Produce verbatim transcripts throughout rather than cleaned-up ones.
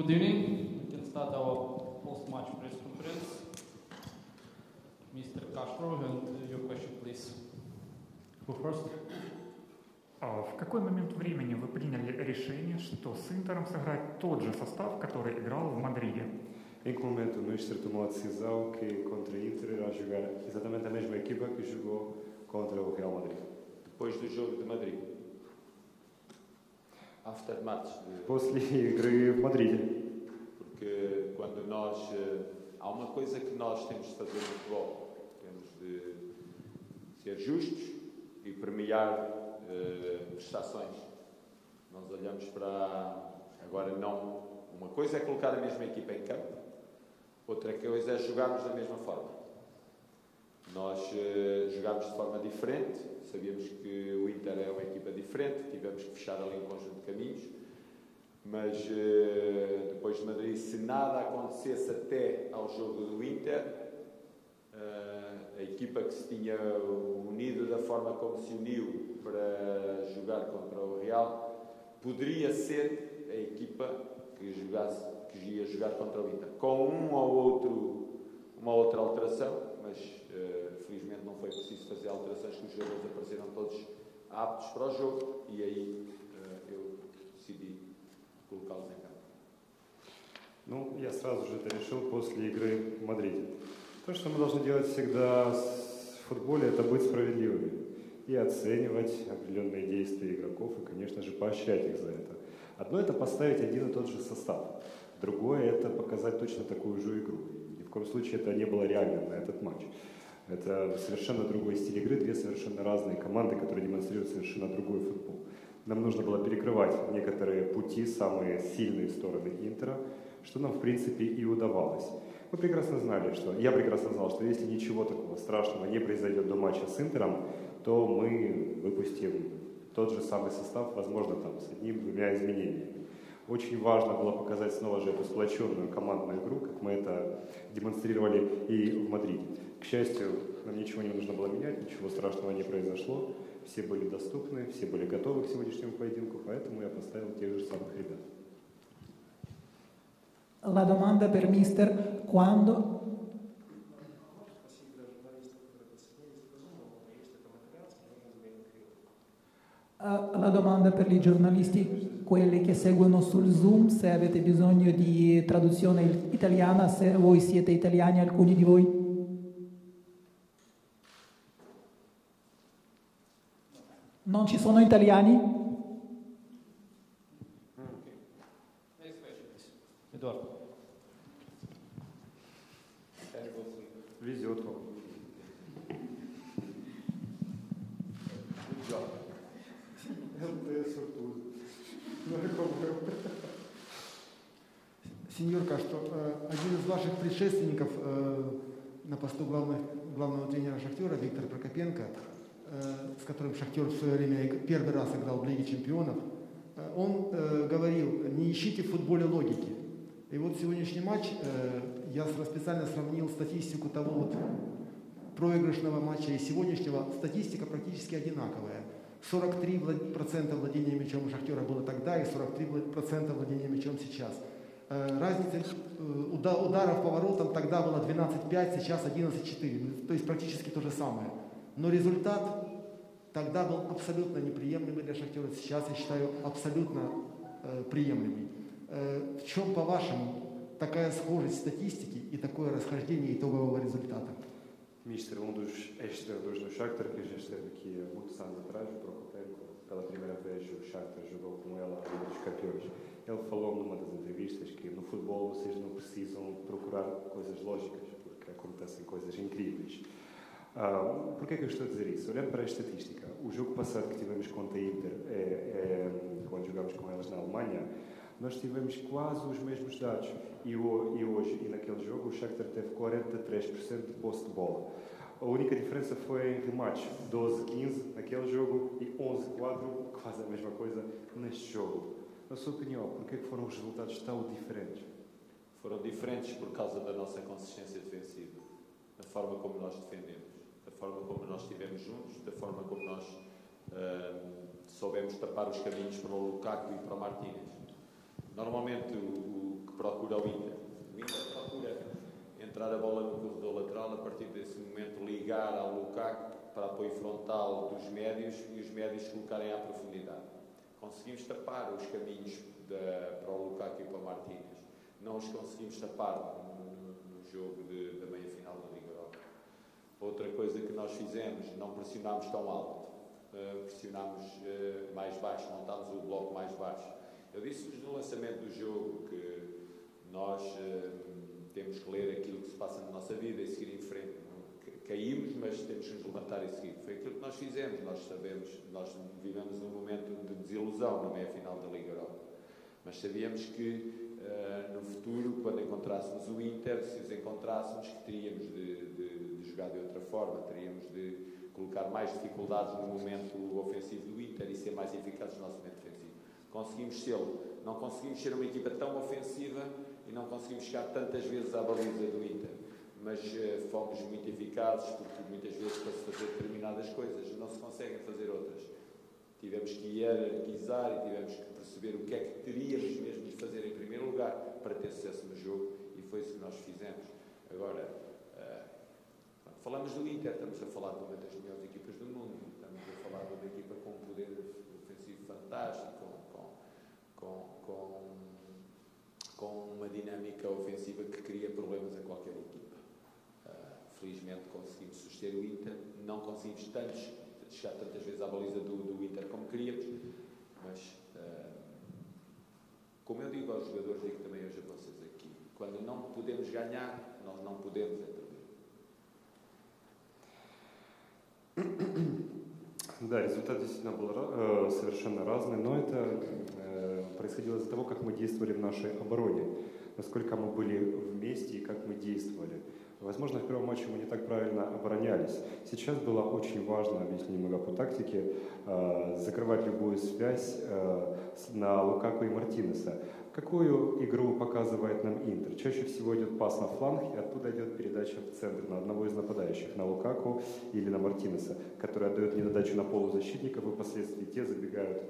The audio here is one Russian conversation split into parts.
Good evening. We can start our post-match press conference. Mister Castro, and your question, please. Who first? В какой момент времени вы приняли решение, что с Интером сыграть тот же состав, который играл в Мадриде? Em que momento o Mister tomou a decisão que contra a Inter irá jogar exatamente a mesma equipa que jogou contra o Real Madrid? Depois do jogo de Madrid. After match. После игры в Мадриде. Porque quando nós... Há uma coisa que nós temos de fazer no futebol. Temos de ser justos e premiar uh, prestações. Nós olhamos para... Agora não... Uma coisa é colocar a mesma equipa em campo. Outra coisa é jogarmos da mesma forma. Nós uh, jogámos de forma diferente, sabíamos que o Inter é uma equipa diferente, tivemos que fechar ali um conjunto de caminhos, mas uh, depois de Madrid, se nada acontecesse até ao jogo do Inter, uh, a equipa que se tinha unido da forma como se uniu para jogar contra o Real, poderia ser a equipa que jogasse, que ia jogar contra o Inter, com um ou outro, uma outra alteração, mas uh, felizmente não foi preciso fazer alterações, que os jogadores apareceram todos aptos para o jogo e aí uh, eu decidi colocá-los em campo. Ну, я сразу же это решил после игры в Мадриде. То, что мы должны делать всегда в футболе, это быть справедливыми и оценивать определенные действия игроков и, конечно же, поощрять их за это. Одно – это поставить один и тот же состав. Другое – это показать точно такую же игру. Ни в коем случае это не было реальным на этот матч. Это совершенно другой стиль игры, две совершенно разные команды, которые демонстрируют совершенно другой футбол. Нам нужно было перекрывать некоторые пути, самые сильные стороны Интера, что нам, в принципе, и удавалось. Мы прекрасно знали, что... Я прекрасно знал, что если ничего такого страшного не произойдет до матча с Интером, то мы выпустим тот же самый состав, возможно, там, с одним-двумя изменениями. Очень важно было показать снова же эту сплоченную командную игру, как мы это демонстрировали и в Мадриде. К счастью, нам ничего не нужно было менять, ничего страшного не произошло. Все были доступны, все были готовы к сегодняшнему поединку, поэтому я поставил тех же самых ребят. La domanda per mister, quando... La domanda per i giornalisti, quelli che seguono sul Zoom, se avete bisogno di traduzione italiana, se voi siete italiani, alcuni di voi. Non ci sono italiani? Eduardo. Везет вам. Сеньор Кастро, один из ваших предшественников на посту главного, главного тренера «Шахтера» Виктор Прокопенко, с которым «Шахтер» в свое время первый раз играл в Лиге чемпионов, он говорил: не ищите в футболе логики. И вот сегодняшний матч, я специально сравнил статистику того вот проигрышного матча и сегодняшнего. Статистика практически одинаковая. сорок три процента владения мячом у «Шахтера» было тогда и сорок три процента владения мячом сейчас. Разница ударов по воротам тогда было двенадцать пять, сейчас одиннадцать четыре. То есть практически то же самое. Но результат тогда был абсолютно неприемлемый для «Шахтера». Сейчас, я считаю, абсолютно э, приемлемый. Э, в чем, по-вашему, такая sхожесть статистики и такое расхождение итогового результата? Mister, um dos ex-treinadores do Shakhtar, que já esteve aqui há muitos anos atrás, o Prokopенко, pela primeira vez o Shakhtar jogou com ele a Liga dos Campeões. Ele falou numa das entrevistas que no futebol vocês não precisam procurar coisas lógicas, porque acontecem coisas incríveis. Uh, Porquê é que eu estou a dizer isso? Olhando para a estatística, o jogo passado que tivemos contra a Inter, é, é, quando jogámos com elas na Alemanha, nós tivemos quase os mesmos dados. E, o, e hoje, e naquele jogo, o Shakhtar teve quarenta e três por cento de posse de bola. A única diferença foi em remates, doze a quinze naquele jogo e onze a quatro, quase a mesma coisa neste jogo. Na sua opinião, porquê é que foram os resultados tão diferentes? Foram diferentes por causa da nossa consistência defensiva, da forma como nós defendemos, da forma como nós estivemos juntos, da forma como nós uh, soubemos tapar os caminhos para o Lukaku e para o Martínez. Normalmente o, o que procura o Inter. O Inter procura entrar a bola no corredor lateral, a partir desse momento ligar ao Lukaku para apoio frontal dos médios e os médios se colocarem à profundidade. Conseguimos tapar os caminhos da, para o Lukaku e para o Martínez. Não os conseguimos tapar no, no, no jogo de, da meia-final da Liga Europa. Outra coisa que nós fizemos, não pressionámos tão alto. Uh, pressionámos uh, mais baixo, montámos o bloco mais baixo. Eu disse-vos no lançamento do jogo que nós uh, temos que ler aquilo que se passa na nossa vida e seguir em frente. Caímos, mas temos que nos levantar e seguir. Foi aquilo que nós fizemos. Nós sabemos, nós vivemos um momento de desilusão na meia-final da Liga Europa. Mas sabíamos que uh, no futuro, quando encontrássemos o Inter, se os encontrássemos, que teríamos de, de, de jogar de outra forma, teríamos de colocar mais dificuldades no momento ofensivo do Inter e ser mais eficazes no nosso momento defensivo. Conseguimos sê-lo. Não conseguimos ser uma equipa tão ofensiva e não conseguimos chegar tantas vezes à baliza do Inter. Mas uh, fomos muito eficazes, porque muitas vezes para se fazer determinadas coisas não se conseguem fazer outras. Tivemos que hierarquizar e tivemos que perceber o que é que teríamos mesmo de fazer em primeiro lugar para ter sucesso no jogo, e foi isso que nós fizemos. Agora, uh, falamos do Inter, estamos a falar de uma das melhores equipas do mundo, estamos a falar de uma equipa com um poder ofensivo fantástico, com, com, com, com uma dinâmica ofensiva que cria problemas a qualquer equipa. Felizmente conseguimos suster o Inter, não conseguimos tantos, chegar tantas vezes à baliza do, do Inter como queríamos, mas uh, como eu digo aos jogadores, digo também hoje a vocês aqui, quando não podemos ganhar, nós não podemos perder. Да, результат действительно был э, совершенно разный, но это э, происходило из-за того, как мы действовали в нашей обороне, насколько мы были вместе и как мы действовали. Возможно, в первом матче мы не так правильно оборонялись. Сейчас было очень важно, объясню немного по тактике, э, закрывать любую связь э, на Лукаку и Мартинеса. Какую игру показывает нам Интер? Чаще всего идет пас на фланг, и оттуда идет передача в центр на одного из нападающих, на Лукаку или на Мартинеса, который отдает недодачу на полузащитников, и впоследствии те забегают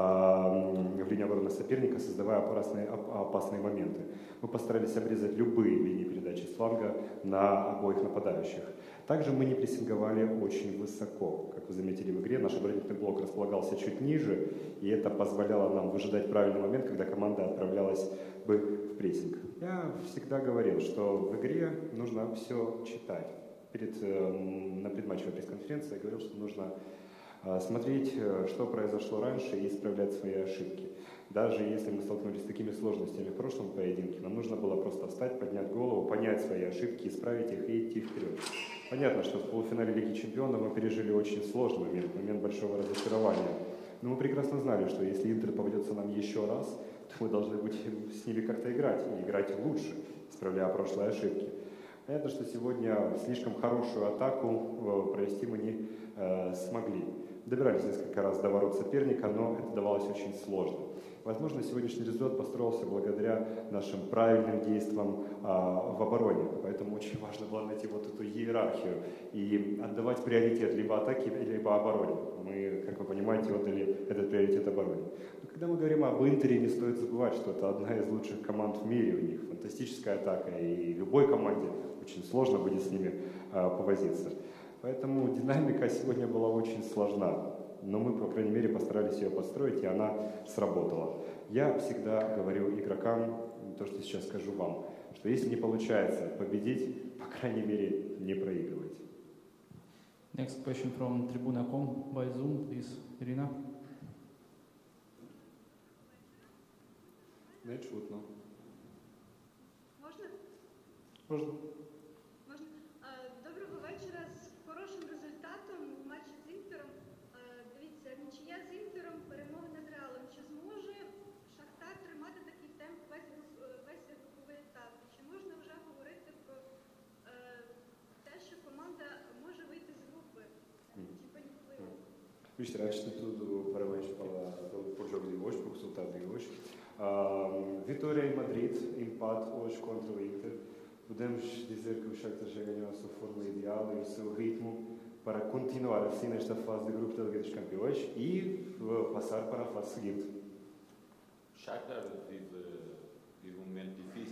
э, в линию обороны соперника, создавая опасные, опасные моменты. Мы постарались обрезать любые линии передачи с фланга на обоих нападающих. Также мы не прессинговали очень высоко. Как вы заметили в игре, наш оборонительный блок располагался чуть ниже, и это позволяло нам выжидать правильный момент, когда команда отправлялась бы в прессинг. Я всегда говорил, что в игре нужно все читать. Перед, на предматчевой пресс-конференции я говорил, что нужно смотреть, что произошло раньше, и исправлять свои ошибки. Даже если мы столкнулись с такими сложностями в прошлом поединке, нам нужно было просто встать, поднять голову, понять свои ошибки, исправить их и идти вперед. Понятно, что в полуфинале Лиги Чемпионов мы пережили очень сложный момент, момент большого разочарования. Но мы прекрасно знали, что если Интер попадется нам еще раз, то мы должны быть с ними как-то играть, и играть лучше, исправляя прошлые ошибки. Понятно, что сегодня слишком хорошую атаку провести мы не э, смогли. Добирались несколько раз до ворот соперника, но это давалось очень сложно. Возможно, сегодняшний результат построился благодаря нашим правильным действиям а, в обороне. Поэтому очень важно было найти вот эту иерархию и отдавать приоритет либо атаке, либо обороне. Мы, как вы понимаете, отдали этот приоритет обороне. Но когда мы говорим об Интере, не стоит забывать, что это одна из лучших команд в мире. У них фантастическая атака, и любой команде очень сложно будет с ними а, повозиться. Поэтому динамика сегодня была очень сложна. Но мы, по крайней мере, постарались ее построить, и она сработала. Я всегда говорю игрокам то, что сейчас скажу вам, что если не получается победить, по крайней мере, не проигрывать. Next question from Tribuna точка ком by Zoom, please, Irina. Не чутно. Можна? Можна. Можна. Доброго вечора. З хорошим результатом в матчі з Інтером. Дивіться, нічия з Інтером, перемога над Реалом. Чи зможе Шахтар тримати такий темп весь, весь груповий етап? Чи можна вже говорити про е, те, що команда може вийти з групи? Чи понятливо? Visto, antes de tudo, parabéns pela, pelo, pelo jogo de hoje, pelo resultado de hoje. Uh, vitória em Madrid, empate hoje contra o Inter. Podemos dizer que o Shakhtar já ganhou a sua forma ideal e o seu ritmo para continuar assim nesta fase de grupo da Liga dos Campeões e uh, passar para a fase seguinte. O Shakhtar vive, vive um momento difícil.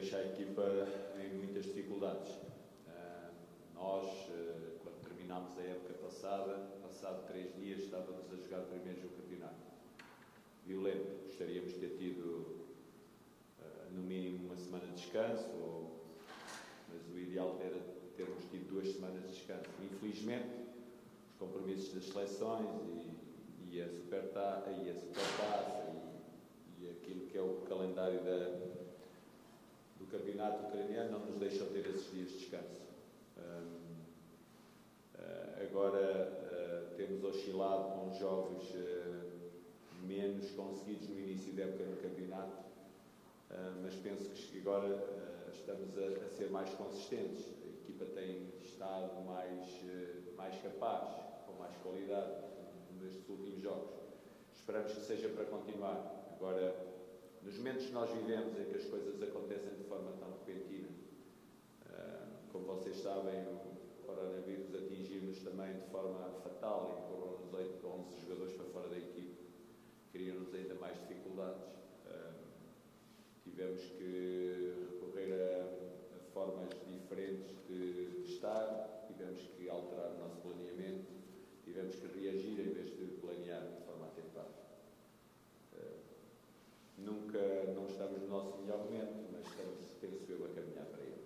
deixa a equipa em muitas dificuldades. Uh, nós, uh, quando terminámos a época passada, passado três dias, estávamos a jogar o primeiro jogo do campeonato. Violento. Gostaríamos de ter tido, uh, no mínimo, uma semana de descanso, ou, mas o ideal era termos tido duas semanas de descanso. Infelizmente, os compromissos das seleções e, e a Supertaça e, a Supertaça e, e aquilo que é o calendário da, do campeonato ucraniano não nos deixam ter esses dias de descanso. Um, uh, agora uh, temos oscilado com jogos uh, menos conseguidos no início da época no campeonato, uh, mas penso que agora uh, estamos a, a ser mais consistentes. A equipa tem estado mais, uh, mais capaz, com mais qualidade nestes últimos jogos. Esperamos que seja para continuar. Agora, nos momentos que nós vivemos em que as coisas acontecem de forma tão repentina, uh, como vocês sabem, o coronavírus atingiu-nos também de forma fatal e empurrou-nos oito, onze jogadores para fora da equipe, criou-nos ainda mais dificuldades. Uh, tivemos que recorrer a, a formas diferentes de, de estar, tivemos que alterar o nosso planeamento, tivemos que reagir em vez de planear de forma atempada. Uh, nunca, não estamos no nosso melhor momento, mas estamos, penso eu, a caminhar para ele.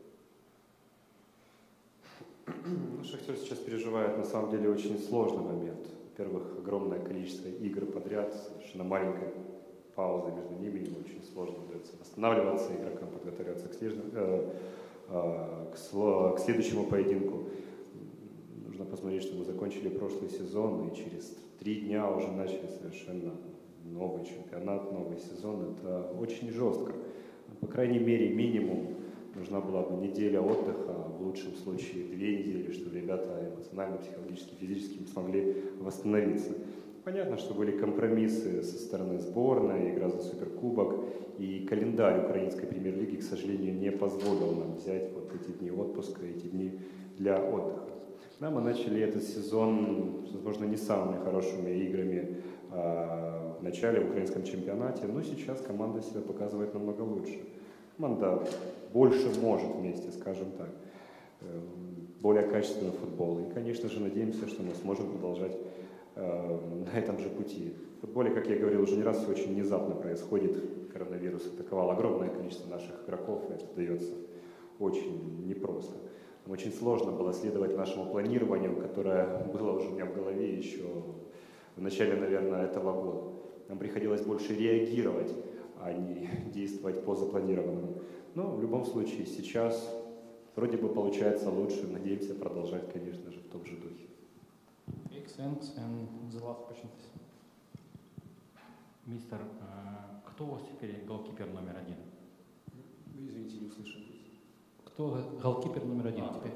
Ну, Шахтер сейчас переживает на самом деле очень сложный момент. Во-первых, огромное количество игр подряд, совершенно маленькая пауза между ними, им очень сложно удается восстанавливаться, игрокам подготовиться к, слежным, э, э, к, сло, к следующему поединку. Нужно посмотреть, что мы закончили прошлый сезон, и через три дня уже начали совершенно новый чемпионат, новый сезон. Это очень жестко. По крайней мере, минимум нужна была бы неделя отдыха, а в лучшем случае две недели, чтобы ребята эмоционально, психологически, физически смогли восстановиться. Понятно, что были компромиссы со стороны сборной, игра за суперкубок, и календарь украинской премьер-лиги, к сожалению, не позволил нам взять вот эти дни отпуска, эти дни для отдыха. Да, мы начали этот сезон, возможно, не самыми хорошими играми а, в начале в украинском чемпионате, но сейчас команда себя показывает намного лучше. Команда больше может вместе, скажем так, более качественный футбол. И, конечно же, надеемся, что мы сможем продолжать э, на этом же пути. В футболе, как я говорил уже не раз, все очень внезапно происходит. Коронавирус атаковал огромное количество наших игроков, и это дается очень непросто. Нам очень сложно было следовать нашему планированию, которое было уже у меня в голове еще в начале, наверное, этого года. Нам приходилось больше реагировать, а не действовать по запланированному. Но в любом случае сейчас вроде бы получается лучше, надеемся продолжать, конечно же, в том же духе. Thanks, and the last question. Мистер, кто у вас теперь голкипер номер один? Извините, не услышал. Кто голкипер номер один теперь?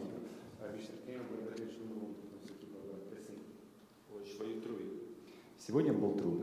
Сегодня был трудно.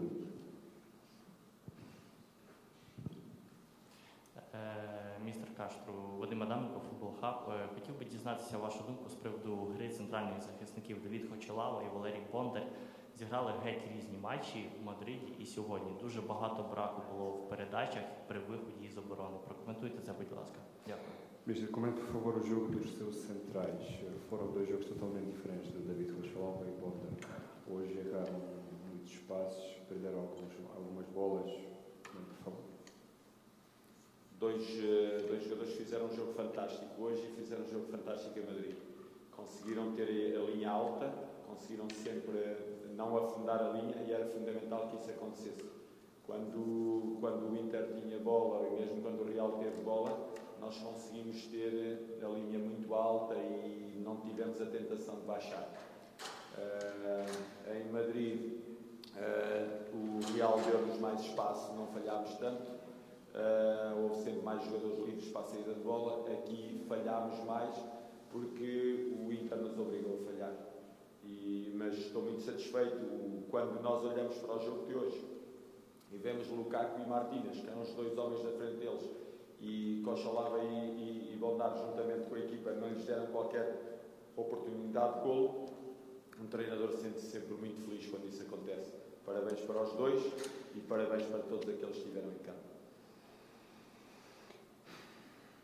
Містер Каштру, Вадим Адаменко, Футбол Хаб. Хотів би дізнатися вашу думку з приводу гри центральних захисників Давид Хочелава і Валерій Бондар. Зіграли геть різні матчі в Мадриді і сьогодні. Дуже багато браку було в передачах при виході із оборони. Прокоментуйте це, будь ласка. Дякую. Mas comenta, por favor, o jogo dos seus centrais. Foram dois jogos totalmente diferentes do David Rochelava e Bondar. Hoje erraram muitos passos, perderam algumas, algumas bolas. Por favor. Dois, dois jogadores fizeram um jogo fantástico hoje e fizeram um jogo fantástico em Madrid. Conseguiram ter a linha alta, conseguiram sempre não afundar a linha e era fundamental que isso acontecesse. Quando, quando o Inter tinha bola, e mesmo quando o Real teve bola, nós conseguimos ter a linha muito alta e não tivemos a tentação de baixar. Uh, em Madrid, uh, o Real deu-nos mais espaço, não falhámos tanto. Uh, houve sempre mais jogadores livres para a saída de bola. Aqui falhámos mais porque o Inter nos obrigou a falhar. E, mas estou muito satisfeito quando nós olhamos para o jogo de hoje e vemos Lukaku e Martínez, que eram os dois homens da frente deles, e Kochalava e, e, e Bondar juntamente com a equipa não lhes deram qualquer oportunidade de golo. Um treinador sente-se sempre muito feliz quando isso acontece. Parabéns para os dois e parabéns para todos aqueles que estiveram em campo.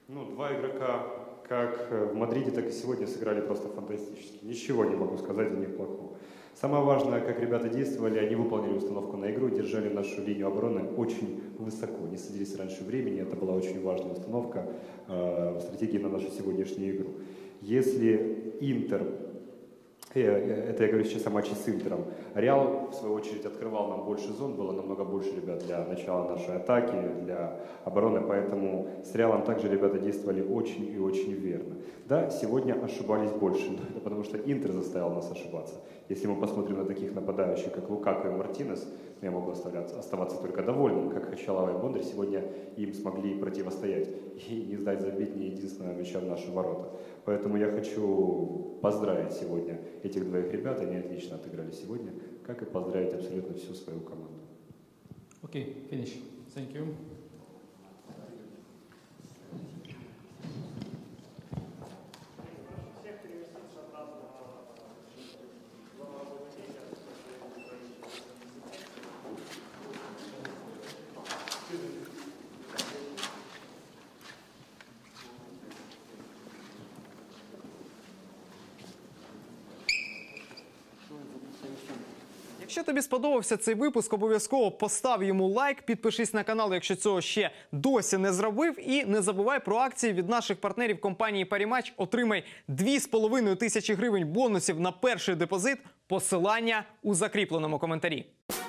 Ну, два игрока, как в Мадриде, так и сегодня сыграли просто фантастически. Ничего не могу сказать о них плохого. Самое важное, как ребята действовали, они выполнили установку на игру, держали нашу линию обороны очень высоко, не садились раньше времени. Это была очень важная установка э, в стратегии на нашу сегодняшнюю игру. Если Интер, э, это я говорю сейчас о матче с Интером, Реал, в свою очередь, открывал нам больше зон, было намного больше ребят для начала нашей атаки, для обороны, поэтому с Реалом также ребята действовали очень и очень верно. Да, сегодня ошибались больше, но это потому что Интер заставил нас ошибаться. Если мы посмотрим на таких нападающих, как Лукаку и Мартинес, я могу оставаться только довольным, как Хачалава и Бондарь сегодня им смогли противостоять и не сдать забить ни единственного мяча в наши ворота. Поэтому я хочу поздравить сегодня этих двоих ребят, они отлично отыграли сегодня, как и поздравить абсолютно всю свою команду. Окей, okay, finish. Thank you. Якщо тобі сподобався цей випуск, обов'язково постав йому лайк, підпишись на канал, якщо цього ще досі не зробив. І не забувай про акції від наших партнерів компанії Parimatch. Отримай дві з половиною тисячі гривень бонусів на перший депозит. Посилання у закріпленому коментарі.